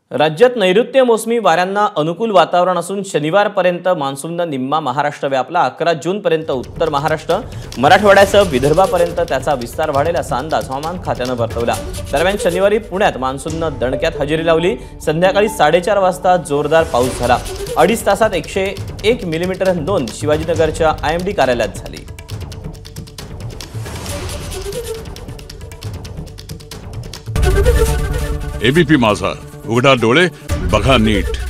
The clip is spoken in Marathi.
राज्यात नैऋत्य मोसमी वाऱ्यांना अनुकूल वातावरण असून शनिवारपर्यंत मान्सूननं निम्मा महाराष्ट्र व्यापला। 11 जूनपर्यंत उत्तर महाराष्ट्र, मराठवाड्यासह विदर्भापर्यंत त्याचा विस्तार वाढेल असा अंदाज हवामान खात्यानं वर्तवला। दरम्यान शनिवारी पुण्यात मान्सूननं दणक्यात हजेरी लावली। संध्याकाळी 4:30 वाजता जोरदार पाऊस झाला। 2.5 तासात 101 मिलीमीटर नोंद शिवाजीनगरच्या IMD कार्यालयात झाली। एबीपी माझा, उघडा डोळे बघा नीट।